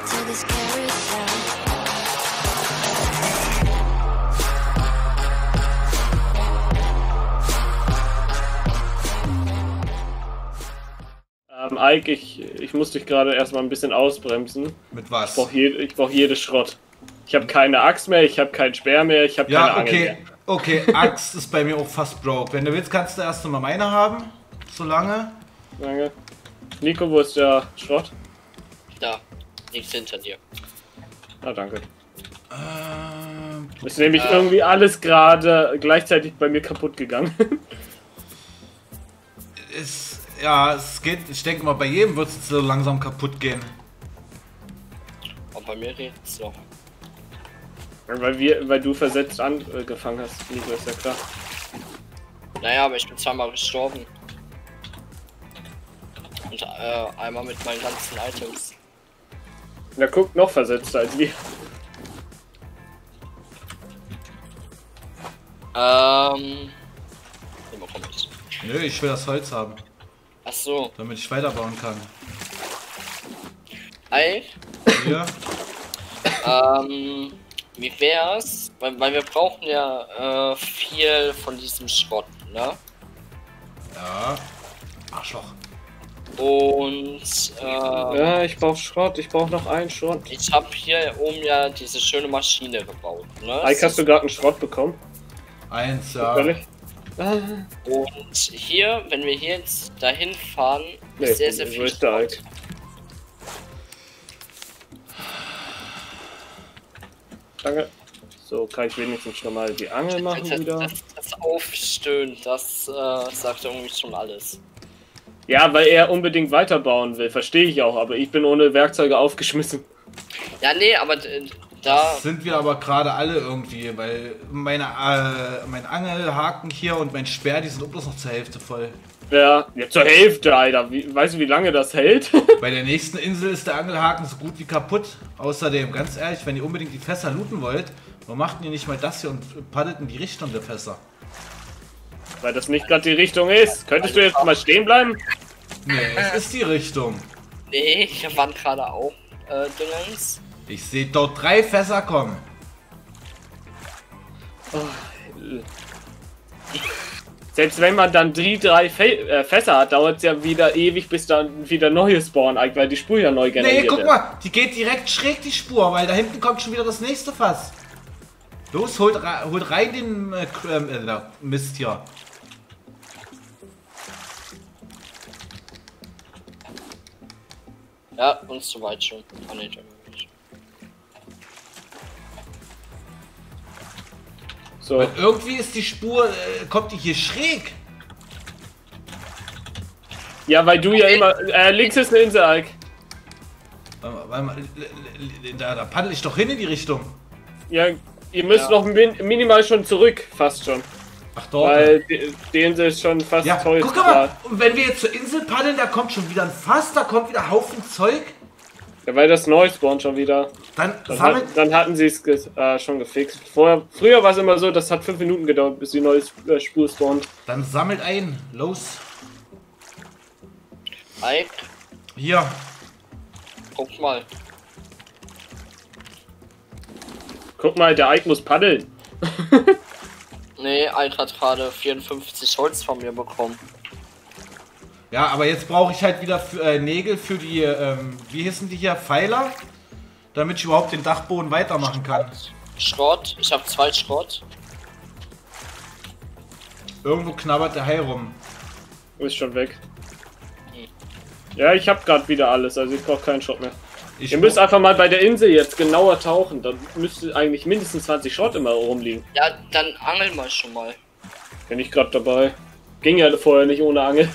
Ike, ich muss dich gerade erstmal ein bisschen ausbremsen. Mit was? Ich brauch jede Schrott. Ich habe keine Axt mehr, ich habe keinen Speer mehr, ich habe keine Angel mehr. Okay, Axt ist bei mir auch fast broke. Wenn du willst, kannst du erst mal meine haben. Solange. Danke. Nico, wo ist der Schrott? Da, nichts hinter dir. Ah, danke. Ist nämlich irgendwie alles gerade gleichzeitig bei mir kaputt gegangen. Ja, es geht, ich denke mal, bei jedem wird es so langsam kaputt gehen. Und bei mir geht es noch. Weil du versetzt angefangen hast, Nico, ist ja klar. Naja, aber ich bin zweimal gestorben. Und einmal mit meinen ganzen Items. Na guck, noch versetzter als wir. Nö, ich will das Holz haben. Ach so. Damit ich weiterbauen kann. Ei? Ja. Wie wär's? Weil wir brauchen ja viel von diesem Schrott, ne? Ja. Arschloch. Und ja, ich brauch Schrott, ich brauch noch einen Schrott. Ich habe hier oben ja diese schöne Maschine gebaut, ne? Ike, hast du gerade einen Schrott bekommen? Eins, ja. Und hier, wenn wir hier jetzt dahin fahren, ist sehr, sehr viel Schrott. Danke. So kann ich wenigstens schon mal die Angel machen wieder. Das Aufstöhnen, das sagt irgendwie schon alles. Ja, weil er unbedingt weiterbauen will, verstehe ich auch, aber ich bin ohne Werkzeuge aufgeschmissen. Ja, nee, aber da... Das sind wir aber gerade alle irgendwie, weil mein Angelhaken hier und mein Speer, die sind auch bloß noch zur Hälfte voll. Ja, zur Hälfte, Alter. Weißt du, wie lange das hält? Bei der nächsten Insel ist der Angelhaken so gut wie kaputt. Außerdem, ganz ehrlich, wenn ihr unbedingt die Fässer looten wollt, warum macht ihr nicht mal das hier und paddelt in die Richtung der Fässer? Weil das nicht gerade die Richtung ist. Könntest du jetzt mal stehen bleiben? Nee, es ist die Richtung. Nee, hier waren gerade auch Dingens. Ich sehe dort 3 Fässer kommen. Oh. Selbst wenn man dann die 3 Fässer hat, dauert es ja wieder ewig, bis dann wieder neue spawnen, weil die Spur ja neu generiert wird. Nee, guck mal, die geht direkt schräg die Spur, weil da hinten kommt schon wieder das nächste Fass. Los, holt rein den Mist hier. Ja, uns zu weit schon. Oh, nee, so. Weil irgendwie ist die Spur, kommt die hier schräg. Ja, weil du ja immer, links ist eine Insel, Ike. Da paddel ich doch hin in die Richtung. Ja, ihr müsst noch minimal schon zurück, fast schon. Ach doch. Weil die Insel ist schon fast toll. Guck mal, und wenn wir jetzt zur Insel paddeln, da kommt schon wieder ein Fass, da kommt wieder Haufen Zeug. Ja, weil das neu spawnt schon wieder. Dann hatten sie es schon gefixt. Früher war es immer so, das hat 5 Minuten gedauert, bis die neue Spur spawnt. Dann sammelt ein, los. Ike? Hier. Guck mal. Guck mal, der Ike muss paddeln. Nee, Ike hat gerade 54 Holz von mir bekommen. Ja, aber jetzt brauche ich halt wieder Nägel für die, wie hießen die hier, Pfeiler? Damit ich überhaupt den Dachboden weitermachen kann. Schrott, ich habe 2 Schrott. Irgendwo knabbert der Hai rum. Ist schon weg. Ja, ich habe gerade wieder alles, also ich brauche keinen Schrott mehr. Ihr müsst einfach mal bei der Insel jetzt genauer tauchen, da müsste eigentlich mindestens 20 Schrott immer rumliegen. Ja, dann angel mal schon mal. Bin ich gerade dabei. Ging ja vorher nicht ohne Angel.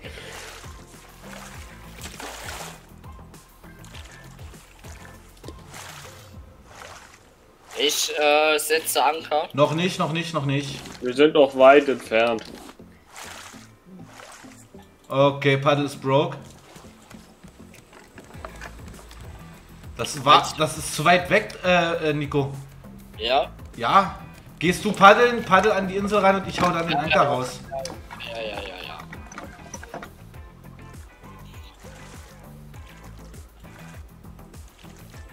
Ich setze Anker. Noch nicht, noch nicht, noch nicht. Wir sind noch weit entfernt. Okay, Paddle ist broke. Das ist zu weit weg, Nico. Ja? Ja. Gehst du paddeln, paddel an die Insel ran und ich hau dann den Anker raus. Ja.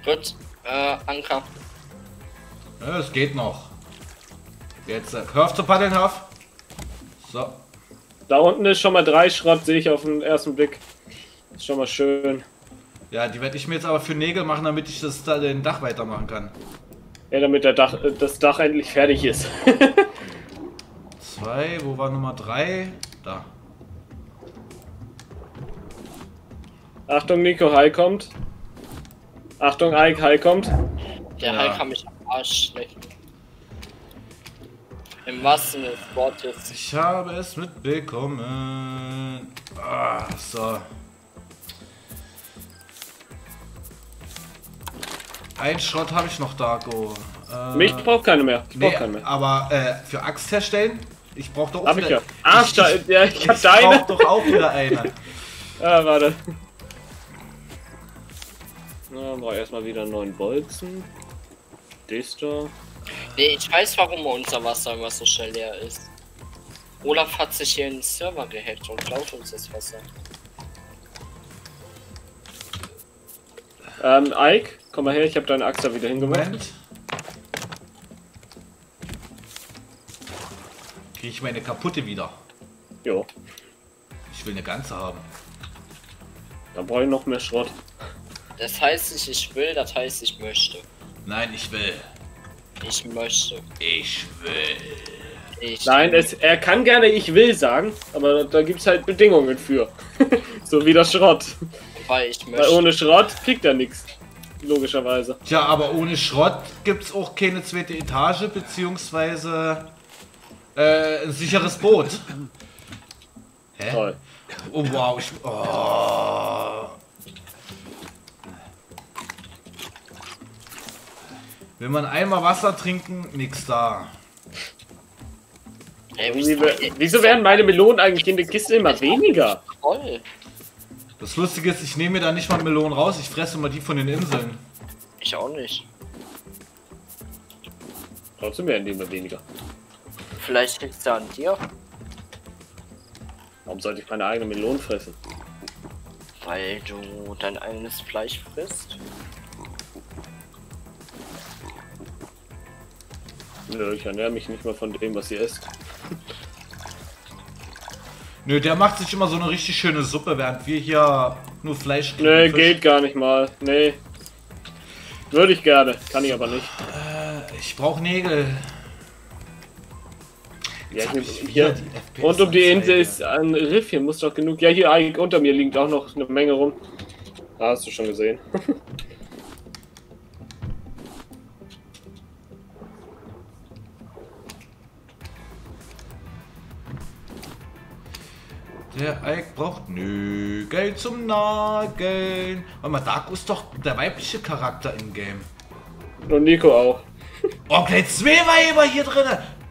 Gut, Anker. Ja, es geht noch. Jetzt, hör auf zu paddeln, hör auf. So. Da unten ist schon mal 3 Schrott, sehe ich auf den ersten Blick. Ist schon mal schön. Ja, die werde ich mir jetzt aber für Nägel machen, damit ich das da den Dach weitermachen kann. Ja, damit das Dach endlich fertig ist. 2, wo war Nummer 3? Da. Achtung, Nico, Hai kommt. Achtung, Ike, Hai kommt. Der Ja. Hai kann mich am Arsch schlecken. Im wahrsten Sinne des Wortes. Ich habe es mitbekommen. Ah, so. Ein Schrott habe ich noch, Darko. Mich braucht keine mehr. Ich brauch Nee, keine mehr. aber für Axt herstellen? Ich brauche doch auch Hab ich wieder... ja. Ah, ich hab Ich deine. brauch doch auch wieder eine. Ah, warte. Na, brauch erstmal wieder einen neuen Bolzen. Das da. Nee, ich weiß, warum unser Wasser immer so schnell leer ist. Olaf hat sich hier in den Server gehackt und klaut uns das Wasser. Ike, komm mal her, ich habe deine Axt da wieder hingemacht. Moment. Kriege ich meine kaputte wieder. Jo, Ich will eine ganze haben. dann brauche ich noch mehr Schrott. Das heißt nicht, ich will, das heißt, ich möchte. Nein, ich will. Ich möchte. Ich will. Ich Nein, er kann gerne ich will sagen, aber da gibt es halt Bedingungen für. So wie das Schrott. Weil ich Weil möchte. ohne Schrott kriegt er nichts. Logischerweise. Tja, aber ohne Schrott gibt es auch keine zweite Etage, beziehungsweise ein sicheres Boot. Hä? Toll. Oh wow, Will man einmal Wasser trinken, nix da. Ey, Wieso werden meine Melonen eigentlich in der Kiste immer weniger? Voll. Das Lustige ist, ich nehme mir da nicht mal Melonen raus, ich fresse immer die von den Inseln. Ich auch nicht. Trotzdem werden die immer weniger. Vielleicht liegt es an dir. Warum sollte ich meine eigenen Melonen fressen? Weil du dein eigenes Fleisch frisst. Nö, ich ernähre mich nicht mal von dem, was ihr esst. Nö, der macht sich immer so eine richtig schöne Suppe, während wir hier nur Fleisch kriegen. Nee, Fisch. geht gar nicht mal. Nee. Würde ich gerne, kann ich aber nicht. Ich brauche Nägel. Ja, Jetzt hab ich wieder hier. die Rund um die FPS-Anzeige. Insel ist ein Riff, hier muss doch genug. Ja, hier eigentlich unter mir liegt auch noch eine Menge rum. Da hast du schon gesehen. Der Ike braucht Nägel zum Nageln. Warte mal, Darko ist doch der weibliche Charakter im Game. Und Nico auch. Oh, gleich 2 Weiber hier drin.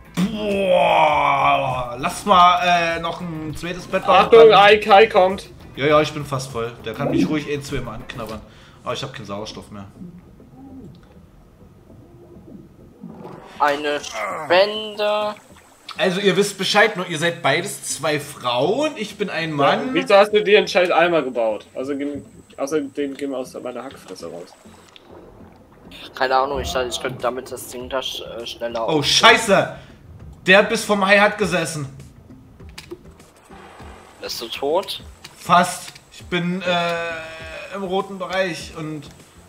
Boah, lass mal noch ein zweites Bett bauen. Achtung, Kai kommt. Ja, ja, ich bin fast voll. Der kann mich ruhig 2 Mal anknabbern. Aber ich habe keinen Sauerstoff mehr. Eine Spende. Also ihr wisst Bescheid, nur ihr seid beides 2 Frauen. Ich bin ein Mann. Wieso hast du dir einen scheiß Eimer gebaut? Also, außerdem gehen wir aus meiner Hackfresse raus. Keine Ahnung, ich dachte, ich könnte damit das Ding da schneller. Oh, scheiße! Der bis vom Hai hat gesessen. Bist du tot? Fast. Ich bin im roten Bereich und...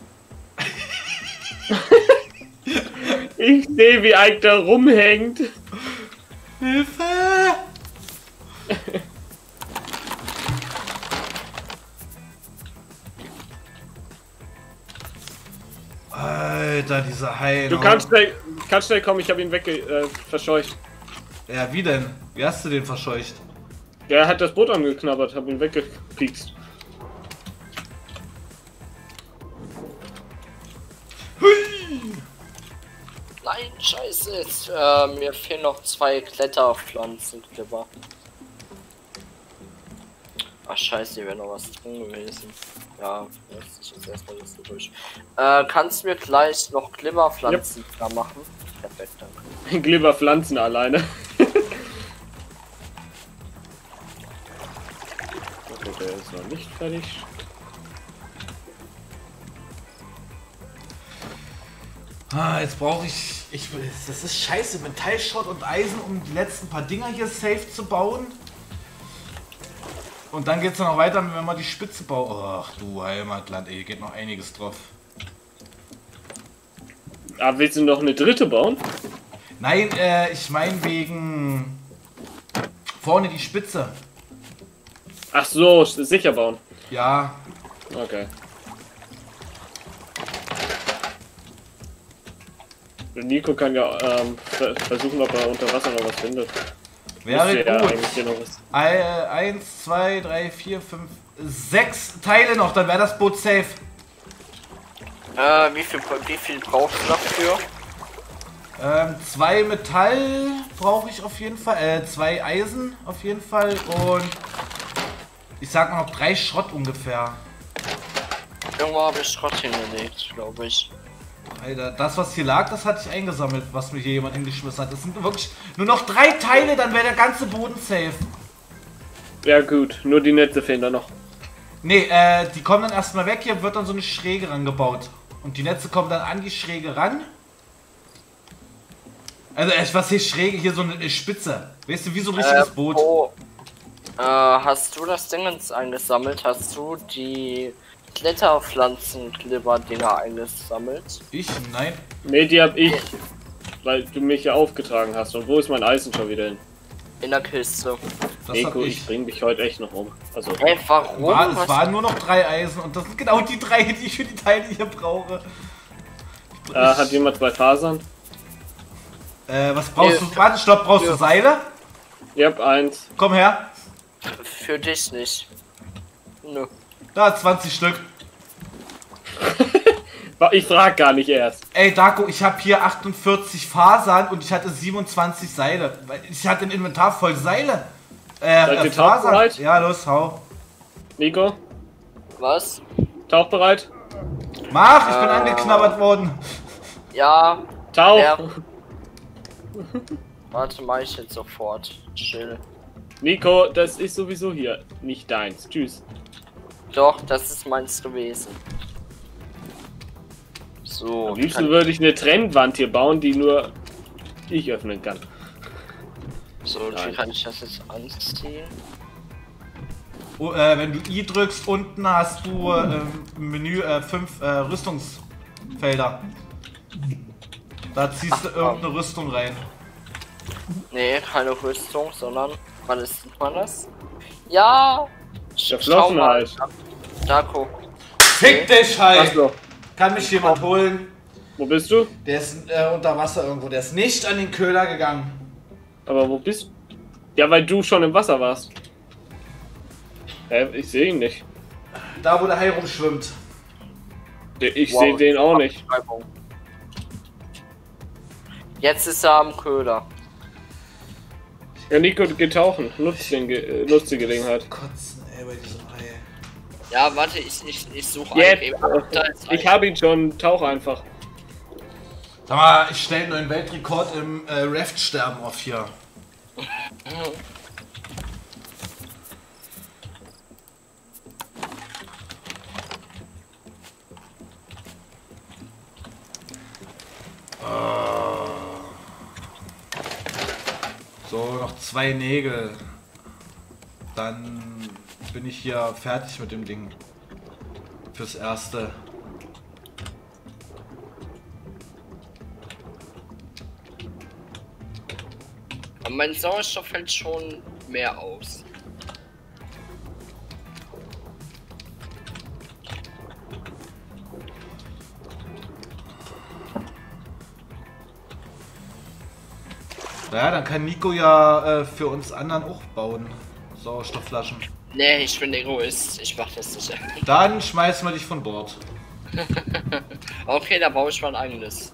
Ich sehe, wie Ike da rumhängt. Hilfe! Alter, dieser Hai. Du kannst schnell kommen, ich habe ihn verscheucht. Ja, wie denn? Wie hast du den verscheucht? Ja, er hat das Boot angeknabbert, hab ihn weggepiekst. Nein, scheiße. Mir fehlen noch 2 Kletterpflanzen, Clipper. Ach scheiße, hier wäre noch was drin gewesen. Ja, jetzt ist jetzt erstmal das so durch. Kannst du mir gleich noch Glimmerpflanzen da machen? Perfekt, danke. Glibberpflanzen alleine. Okay, der ist noch nicht fertig. Ah, jetzt brauche ich... Das ist scheiße. Metallschrott und Eisen, um die letzten paar Dinger hier safe zu bauen. Und dann geht es noch weiter, wenn man die Spitze baut. Ach du Heimatland, ey, hier geht noch einiges drauf. Aber willst du noch eine dritte bauen? Nein, ich meine wegen... Vorne die Spitze. Ach so, sicher bauen. Ja. Okay. Nico kann ja versuchen, ob er unter Wasser noch was findet. Wäre ja gut. eigentlich hier noch was. 1, 2, 3, 4, 5, 6 Teile noch, dann wäre das Boot safe. Wie viel brauchst du dafür? 2 Metall brauche ich auf jeden Fall, 2 Eisen auf jeden Fall und ich sag mal noch 3 Schrott ungefähr. Irgendwo habe ich Schrott hingelegt, glaube ich. Alter, das was hier lag, das hatte ich eingesammelt, was mir hier jemand hingeschmissen hat. Das sind wirklich nur noch 3 Teile, dann wäre der ganze Boden safe. Ja gut, nur die Netze fehlen da noch. Nee, die kommen dann erstmal weg, hier wird dann so eine Schräge rangebaut. Und die Netze kommen dann an die Schräge ran. Also, was hier Schräge, hier so eine Spitze. Weißt du, wie so ein richtiges Boot. Hast du das Dingens eingesammelt? Hast du die Kletterpflanzen-Klipper-Dinger eingesammelt? Ich? Nein. Nee, die hab ich. Weil du mich ja aufgetragen hast. Und wo ist mein Eisen schon wieder hin? In der Kiste. Nico, ich bring dich heute echt noch um. Also. Ey, warum? Es waren nur noch 3 Eisen und das sind genau die 3, die ich für die Teile hier brauche. Hat jemand 2 Fasern? Was brauchst du? Warte, stopp, brauchst du Seile? Ihr habt 1. Komm her. Für dich nicht. Nö. Da, 20 Stück. Ich frag gar nicht erst. Ey, Darko, ich habe hier 48 Fasern und ich hatte 27 Seile. Ich hatte ein Inventar voll Seile. Seid ihr tauchbereit? Ja, los, hau. Nico? Was? Tauchbereit? Mach, ich bin angeknabbert worden. Ja. Tauch! Ja. Warte, mach ich jetzt sofort. Chill. Nico, das ist sowieso hier nicht deins. Tschüss. Doch, das ist meins gewesen. So. Am liebsten würde ich eine Trennwand hier bauen, die nur ich öffnen kann. So, wie kann ich das jetzt anziehen? Oh, wenn du I drückst, unten hast du im Menü 5 Rüstungsfelder. Da ziehst du irgendeine Rüstung rein. Nee, keine Rüstung, sondern wann ist man das? Ja! Der Flossen halt. Darko. Fick dich halt! Achso. Kann mich jemand holen? Wo bist du? Der ist unter Wasser irgendwo. Der ist nicht an den Köder gegangen. Aber wo bist du? Ja, weil du schon im Wasser warst. Ich sehe ihn nicht. Da, wo der Hai rumschwimmt. Ich sehe den auch nicht. Jetzt ist er am Köder. Ja, Nico, geh tauchen. Nutzt die Gelegenheit. Kotzen, ey, bei diesem Hai. Ja, warte, ich suche Jetzt! Ich habe ihn schon. Tauch einfach. Sag mal, ich stelle einen neuen Weltrekord im Raft-Sterben auf hier. So, noch 2 Nägel. Dann bin ich hier fertig mit dem Ding. Fürs Erste. Mein Sauerstoff fällt schon mehr aus. Ja, dann kann Nico ja für uns anderen auch bauen. Sauerstoffflaschen. Nee, ich bin Egoist. Ich mach das nicht. Dann schmeißen wir dich von Bord. Okay, da baue ich mein eigenes.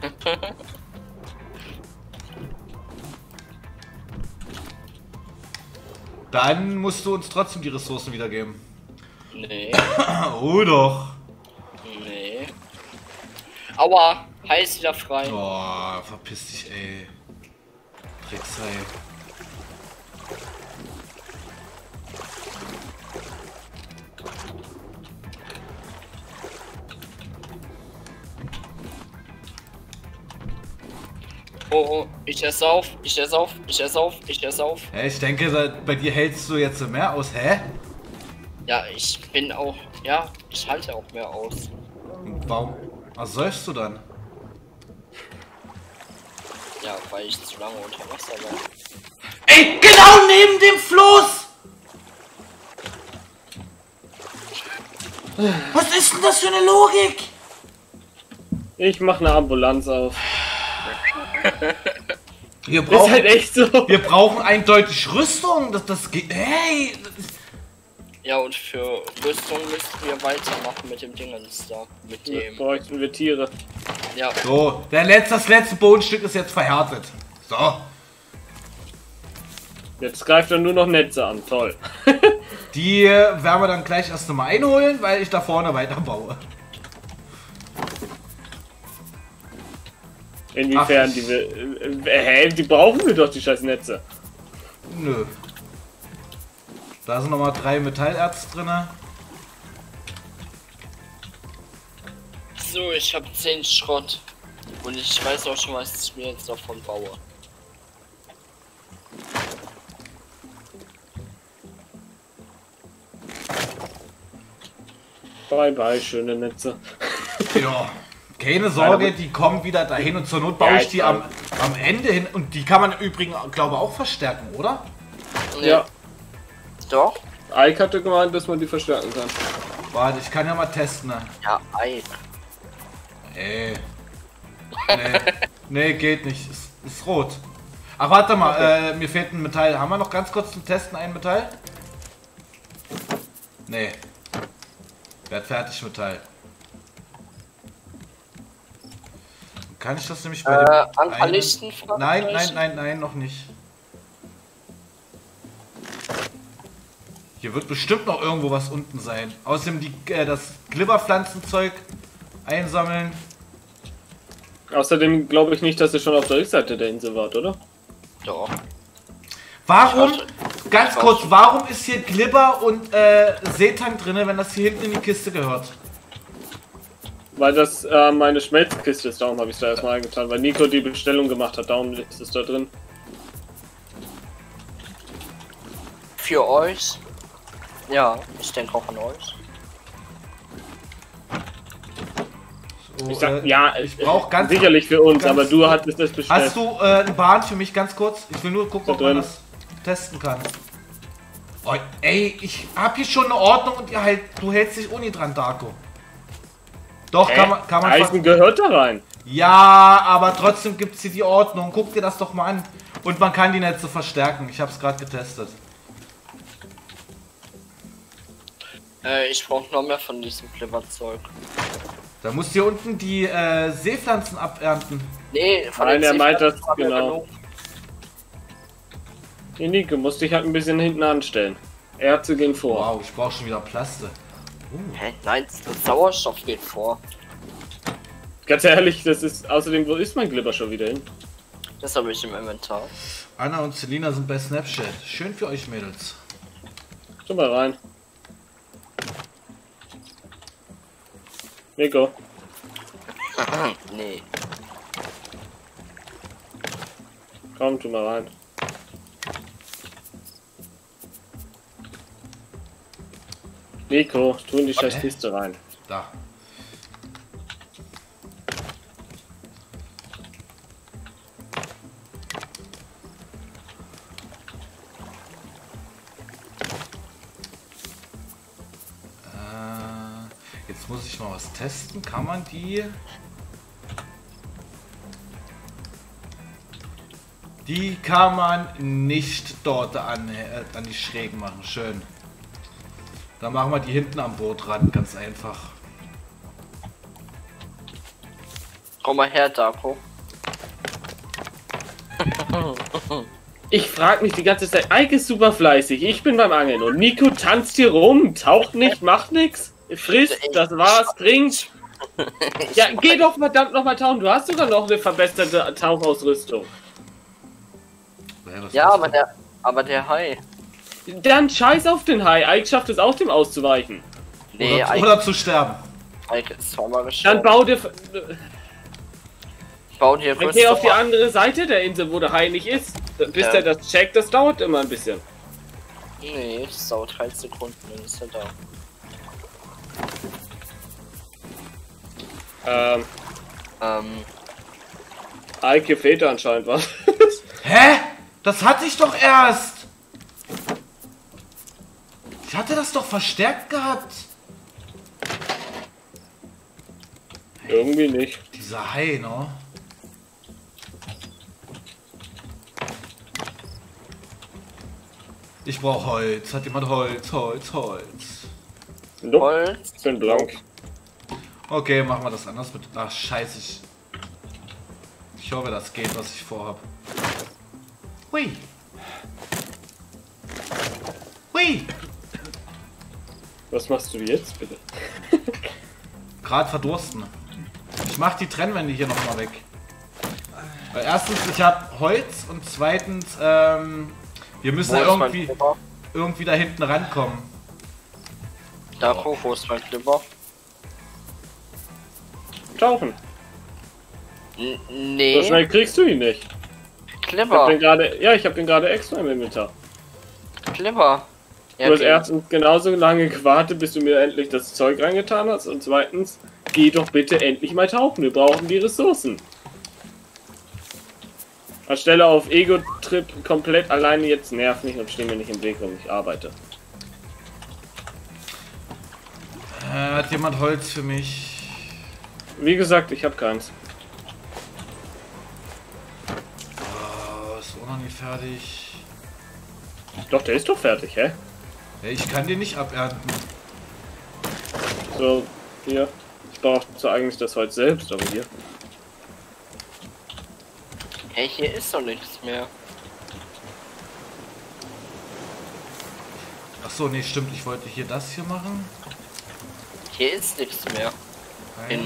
Dann musst du uns trotzdem die Ressourcen wiedergeben. Nee. Oh doch. Nee. Aua, Hai ist wieder frei. Oh, verpiss dich, ey. Drecksei. Oh, ich esse auf, ich esse auf, ich esse auf, ich esse auf. Hä, ich denke, bei dir hältst du jetzt mehr aus, hä? Ja, ich bin auch, ja, ich halte auch mehr aus. Und warum? Was sollst du dann? Ja, weil ich zu lange unter Wasser war. Ey, genau neben dem Floß! Was ist denn das für eine Logik? Ich mach eine Ambulanz auf. Wir brauchen, ist halt echt so. Wir brauchen eindeutig Rüstung. Das geht. Hey! Ja, und für Rüstung müssten wir weitermachen mit dem Dingens da. Mit dem. Bräuchten wir Tiere. Ja. So, das letzte Bodenstück ist jetzt verhärtet. So. Jetzt greift er nur noch Netze an. Toll. Die werden wir dann gleich erst nochmal einholen, weil ich da vorne weiter baue. Inwiefern die wir. Die brauchen wir doch, die scheiß Netze. Nö. Da sind nochmal 3 Metallerz drin. So, ich habe 10 Schrott. Und ich weiß auch schon, was ich mir jetzt davon baue. Bye bye, schöne Netze. Ja. Keine Sorge, die kommen wieder dahin und zur Not baue ich die am Ende hin. Und die kann man übrigens, glaube ich, auch verstärken, oder? Nee. Ja. Doch. Ike hatte gemeint, dass man die verstärken kann. Warte, ich kann ja mal testen. Ne? Ja, Ike. Nee. Nee, geht nicht. Ist rot. Ach, warte mal, okay. Mir fehlt ein Metall. Haben wir noch ganz kurz zum Testen ein Metall? Nee. Werd fertig, Metall. Kann ich das nämlich bei dem Anverlichten? Nein, noch nicht. Hier wird bestimmt noch irgendwo was unten sein. Außerdem das Glibberpflanzenzeug einsammeln. Außerdem glaube ich nicht, dass ihr schon auf der Rückseite der Insel wart, oder? Doch. Warum, ganz kurz, warum ist hier Glibber und Seetank drin, wenn das hier hinten in die Kiste gehört? Weil das meine Schmelzkiste ist, darum habe ich es da erstmal eingetan, weil Nico die Bestellung gemacht hat, darum ist es da drin. Für euch? Ja, ich denke auch an euch. So, ich sag, ja, ich brauche ganz sicherlich für uns, aber du hattest das bestellt. Hast du eine Bahn für mich ganz kurz? Ich will nur gucken, ob man das testen kann. Oh, ey, ich hab hier schon eine Ordnung und du hältst dich Uni dran, Darko. Doch, kann man Eisen gehört da rein. Ja, aber trotzdem gibt es hier die Ordnung. Guck dir das doch mal an. Und man kann die Netze verstärken. Ich habe es gerade getestet. Ich brauche noch mehr von diesem Glibberzeug. Da musst du hier unten die Seepflanzen abernten. Nee, von Nein, er meint das genau. Nee, Nico, musst dich halt ein bisschen hinten anstellen. Erze gehen vor. Wow, ich brauche schon wieder Plaste. Hä? Nein, das Sauerstoff geht vor. Ganz ehrlich, das ist. Außerdem, wo ist mein Glibber schon wieder hin? Das habe ich im Inventar. Anna und Selina sind bei Snapchat. Schön für euch, Mädels. Schau mal rein. Nico. Nee. Komm, tu mal rein. Nico, tu in die scheiß Kiste rein. Da. Jetzt muss ich mal was testen. Kann man die... Die kann man nicht dort an die Schrägen machen. Schön. Dann machen wir die hinten am Boot ran. Ganz einfach. Komm mal her, Darko. Ich frag mich die ganze Zeit, Ike ist super fleißig, ich bin beim Angeln und Nico tanzt hier rum, taucht nicht, macht nichts, frisst, das war's, trinkt. Ja, geh doch verdammt nochmal tauchen, du hast sogar noch eine verbesserte Tauchausrüstung. Ja, aber der Hai. Dann scheiß auf den Hai, Ike schafft es auch, dem auszuweichen. Nee, oder zu sterben. Ike ist zweimal gestorben. Dann bau dir... baue dir Dann geh auf die andere Seite der Insel, wo der Hai nicht ist. Bis der das checkt, das dauert immer ein bisschen. Nee, es dauert 3 Sekunden, dann ist er da. Eike fehlt da anscheinend was. Hä? Das hatte ich doch erst. Ich hatte das doch verstärkt gehabt. Irgendwie nicht. Dieser Hai, ne? Ich brauche Holz. Hat jemand Holz? Holz. Nope. Holz. Ich bin blank. Okay, machen wir das anders mit. Ach, scheiße. Ich hoffe, das geht, was ich vorhab. Hui. Hui. Was machst du jetzt bitte? Gerade verdursten. Ich mach die Trennwände hier nochmal weg. Weil erstens, ich habe Holz und zweitens, wir müssen ja irgendwie da hinten rankommen. Da, wo ist mein Clipper? Tauchen. Nee. So schnell kriegst du ihn nicht. Clipper. Ich hab den gerade extra im Inventar. Clipper. Ja, Du hast erstens genauso lange gewartet, bis du mir endlich das Zeug reingetan hast und zweitens, geh doch bitte endlich mal tauchen, wir brauchen die Ressourcen. Anstelle auf Ego-Trip komplett alleine jetzt nerv mich und steh mir nicht im Weg, wenn ich arbeite. Hat jemand Holz für mich? Wie gesagt, ich habe keins. Oh, ist auch noch nicht fertig. Doch, der ist doch fertig, hä? Ja, ich kann den nicht abernten. So, hier. Ich brauche zwar eigentlich das Holz selbst, aber hier. Hey, hier ist doch nichts mehr. Ach so, nee, stimmt. Ich wollte hier das hier machen. Hier ist nichts mehr. 1,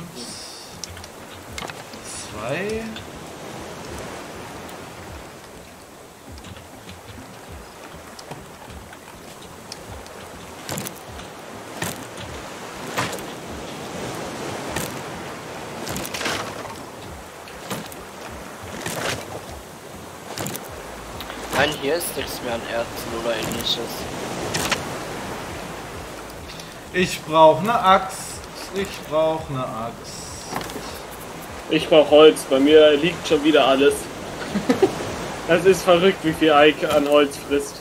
2. Nein, hier ist nichts mehr an Erzen oder ähnliches. Ich brauche eine Axt. Ich brauche eine Axt. Ich brauche Holz, bei mir liegt schon wieder alles. Das ist verrückt, wie viel Ike an Holz frisst.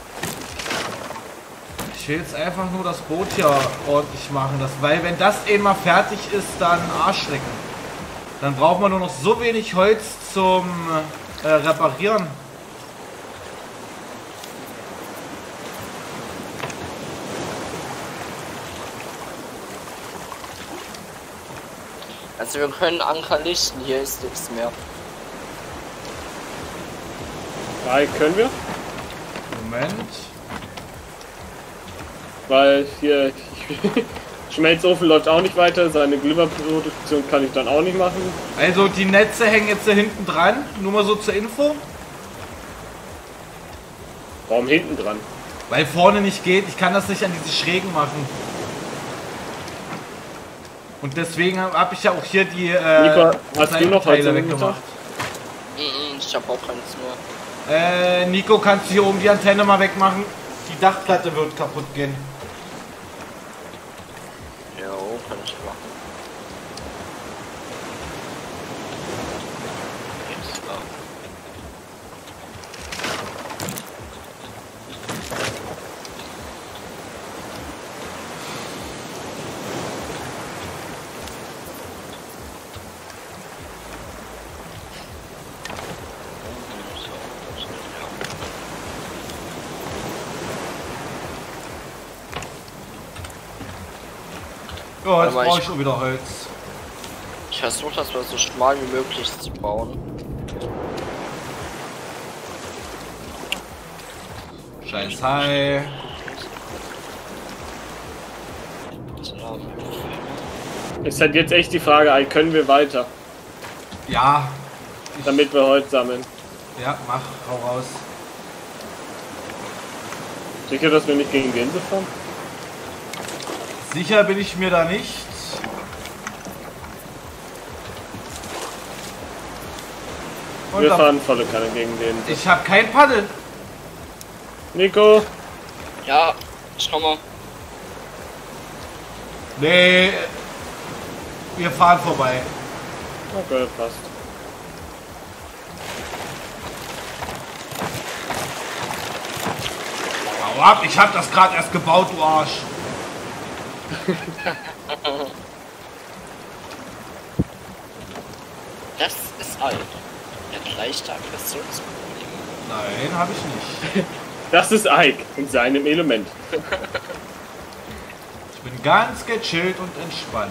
Ich will jetzt einfach nur das Boot hier ordentlich machen, weil wenn das einmal fertig ist, dann Arschlecken. Dann braucht man nur noch so wenig Holz zum Reparieren. Also wir können Anker lichten, hier ist nichts mehr. Ike, können wir? Moment. Weil hier Schmelzofen läuft auch nicht weiter, seine Glimmerproduktion kann ich dann auch nicht machen. Also die Netze hängen jetzt da hinten dran, nur mal so zur Info. Warum hinten dran? Weil vorne nicht geht, ich kann das nicht an diese Schrägen machen. Und deswegen habe ich ja auch hier die Nico, hast du noch Holz weggemacht. Ich habe auch keins mehr. Nico, kannst du hier oben die Antenne mal wegmachen? Die Dachplatte wird kaputt gehen. Jo, kann ich machen. Jetzt da. Ja, jetzt brauche ich schon wieder Holz. Ich versuche das mal so schmal wie möglich zu bauen. Scheiß Hai. Ist halt jetzt echt die Frage, Ike, können wir weiter? Ja. Damit wir Holz sammeln. Ja, mach, hau raus. Sicher, dass wir nicht gegen Gänse fahren? Sicher bin ich mir da nicht. Wir fahren volle Kanne gegen den. Ich habe kein Paddeln. Nico. Ja, ich komme. Nee. Wir fahren vorbei. Okay, passt. Hau ab, ich hab das gerade erst gebaut, du Arsch. Das ist alt. Er hat leichte Aggressionsprobleme. Nein, habe ich nicht. Das ist Ike in seinem Element. Ich bin ganz gechillt und entspannt.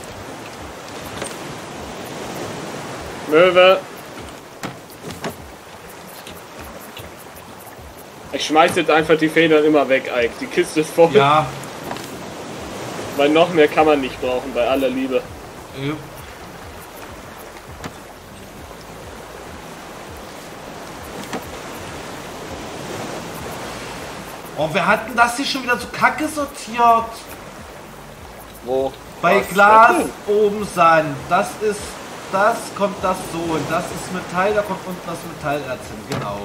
Möwe. Ich schmeiß jetzt einfach die Federn immer weg, Ike. Die Kiste ist voll. Ja. Weil noch mehr kann man nicht brauchen, bei aller Liebe. Ja. Oh, wer hat denn das hier schon wieder so kacke sortiert? Wo? Bei Was? Glas oben Sand. Das ist. Das kommt das so. Und das ist Metall, da kommt unten das Metallerz hin. Genau.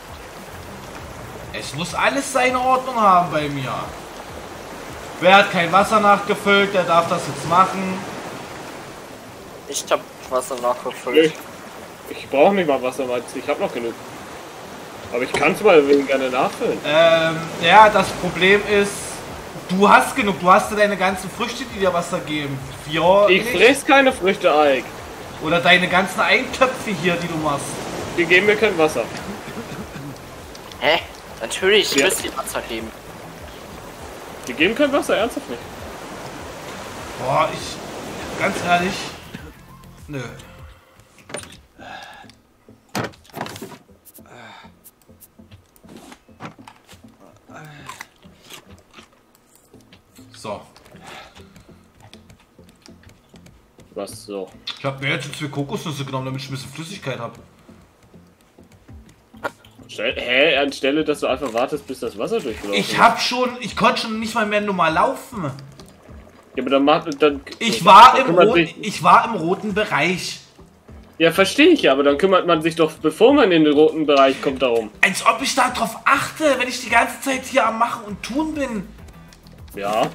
Es muss alles seine Ordnung haben bei mir. Wer hat kein Wasser nachgefüllt, der darf das jetzt machen. Ich hab Wasser nachgefüllt. Ich brauche nicht mal Wasser, weil ich habe noch genug. Aber ich kann es mal wegen gerne nachfüllen. Ja, das Problem ist, du hast genug. Du hast ja deine ganzen Früchte, die dir Wasser geben. Ich friss keine Früchte, Ike. Oder deine ganzen Eintöpfe hier, die du machst. Die geben mir kein Wasser. Hä? Natürlich, Ja. müsst ihr Wasser geben. Die geben kein Wasser, ernsthaft nicht. Boah, ich... Ganz ehrlich... Nö. So. Was so? Ich habe mir jetzt 2 Kokosnüsse genommen, damit ich ein bisschen Flüssigkeit habe. Hä? Anstelle, dass du einfach wartest, bis das Wasser durchläuft. Ich konnte schon nicht mal mehr normal laufen. Ja, aber dann Ich war im roten Bereich. Ja, verstehe ich ja, aber dann kümmert man sich doch, bevor man in den roten Bereich kommt, darum. Als ob ich da drauf achte, wenn ich die ganze Zeit hier am Machen und Tun bin. Ja.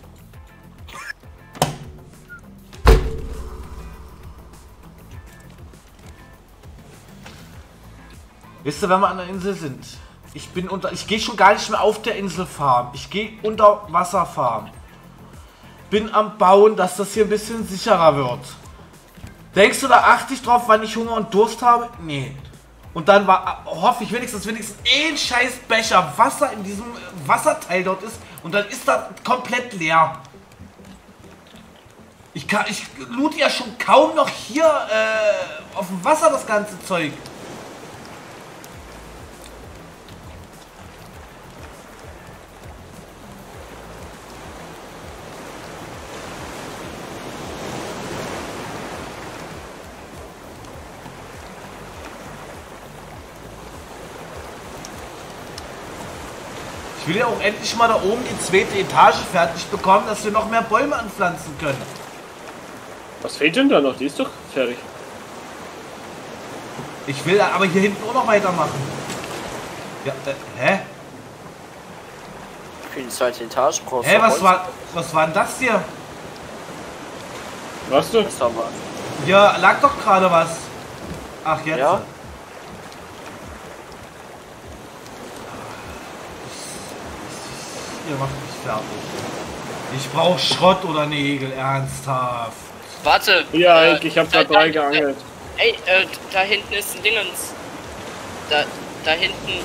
Wisst ihr, wenn wir an der Insel sind? Ich gehe schon gar nicht mehr auf der Insel farmen. Ich gehe unter Wasser farmen. Bin am Bauen, dass das hier ein bisschen sicherer wird. Denkst du, da achte ich drauf, wann ich Hunger und Durst habe? Nee. Und dann hoffe ich wenigstens ein scheiß Becher Wasser in diesem Wasserteil dort ist. Und dann ist das komplett leer. Ich loote ja schon kaum noch hier auf dem Wasser das ganze Zeug. Ich will ja auch endlich mal da oben die 2. Etage fertig bekommen, dass wir noch mehr Bäume anpflanzen können. Was fehlt denn da noch? Die ist doch fertig. Ich will aber hier hinten auch noch weitermachen. Ja, hä? Für die 2. Etage brauchst du Hä, Holz. was war denn das hier? Was du? Das haben wir. Hier lag doch gerade was. Ach, jetzt. Ja? Ihr macht mich fertig. Ich brauche Schrott oder Nägel, ernsthaft. Warte. Ja, ich hab da 3 geangelt. Ey, da hinten ist ein Dingens. Da hinten.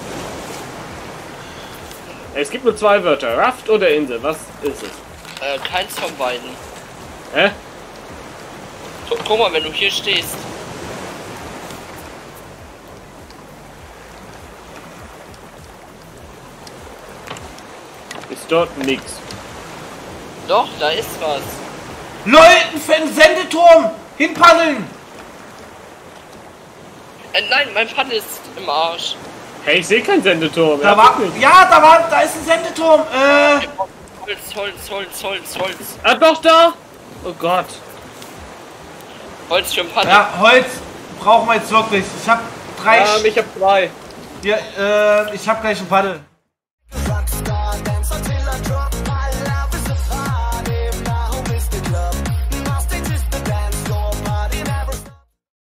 Es gibt nur 2 Wörter. Raft oder Insel. Was ist es? Keins von beiden. Hä? Guck mal, wenn du hier stehst. Ist dort nix. Doch, da ist was. Leute, für einen Sendeturm! Hinpaddeln! Nein, mein Paddel ist im Arsch. Hey, ich sehe keinen Sendeturm. Da ist ein Sendeturm. Holz. Ah, doch, da! Oh Gott. Holz für ein Paddel. Ja, Holz brauchen wir jetzt wirklich. Ich habe reicht. Ich hab 2. Ja, ich hab gleich ein Paddel.